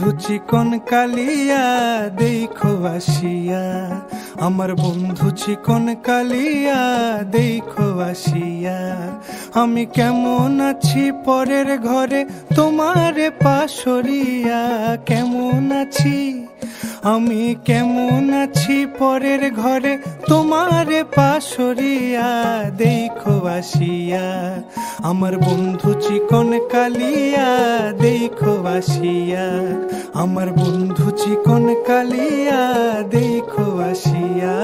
বন্ধু চিকন কালিয়া দেখো আসিয়া, আমার বন্ধু চিকন কালিয়া দেখো আসিয়া। আমি কেমন আছি পরের ঘরে তোমারে পাশরিয়া, কেমন আছি আমি কেমন আছি পরের ঘরে তোমারে পাশরিয়া দেখো আসিয়া। আমার বন্ধু চিকন কালিয়া দেখো আসিয়া, আমার বন্ধু চিকন কালিয়া দেখো আসিয়া।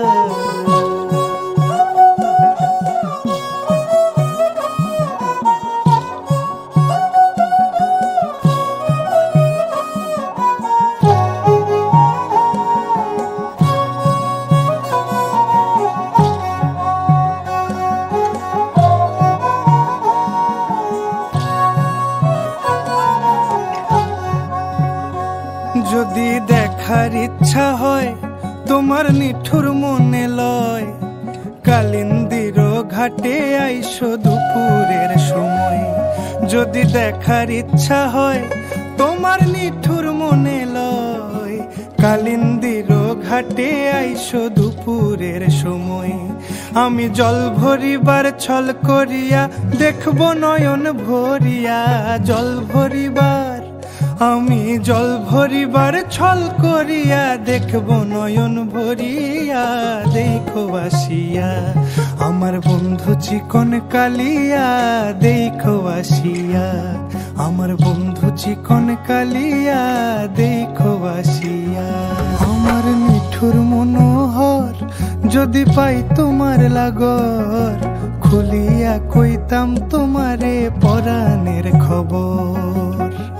যদি দেখার ইচ্ছা হয় তোমার নিঠুর মনে লয়, কালিন্দির ঘাটে আইসো দুপুরের সময়। যদি দেখার ইচ্ছা হয় তোমার নিঠুর মনে লয়, কালিন্দির ঘাটে আইসো দুপুরের সময়। আমি জল ভরিবার ছল করিয়া দেখব নয়ন ভরিয়া, জল ভরিবার আমি জল ভরিবার ছল করিয়া দেখব নয়ন ভরিয়া দেখো আসিয়া। আমার বন্ধু চিকন কালিয়া দেখো আসিয়া, আমার বন্ধু চিকন কালিয়া দেখো আসিয়া। আমার নিঠুর মনোহর যদি পাই তোমার লাগর, খুলিয়া কইতাম তোমারে পরাণের খবর।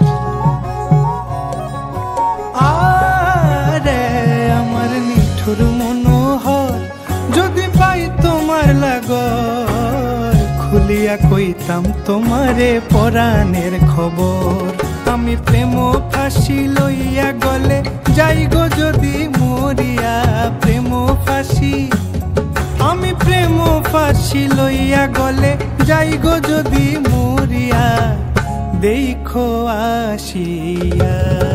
আমার নিঠুর মনোহর যদি পাই তোমার লাগর, খুলিয়া কইতাম তোমারে পরাণের খবর। আমি প্রেম ফাঁসি লইয়া গলে যাই গো যদি মরিয়া, প্রেম ফাঁসি আমি প্রেম ফাঁসি লইয়া গলে যাই গো যদি মরিয়া দেখো আসিয়া।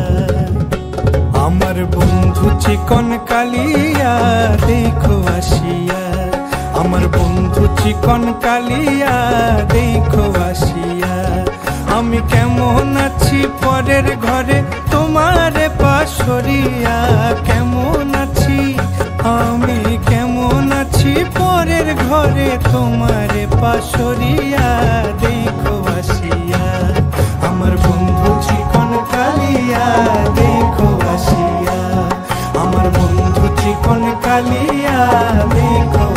আমার বন্ধু চিকন কালিয়া দেখো আসিয়া, আমার বন্ধু চিকন কালিয়া দেখো আসিয়া। আমি কেমন আছি পরের ঘরে তোমারে পাশরিয়া, কেমন আছি আমি কেমন আছি পরের ঘরে তোমারে পাশরিয়া দেখো আসিয়া। আমার বন্ধু চিকন কালিয়া দেখো আসিয়া, আমার বন্ধু চিকন কালিয়া দেখো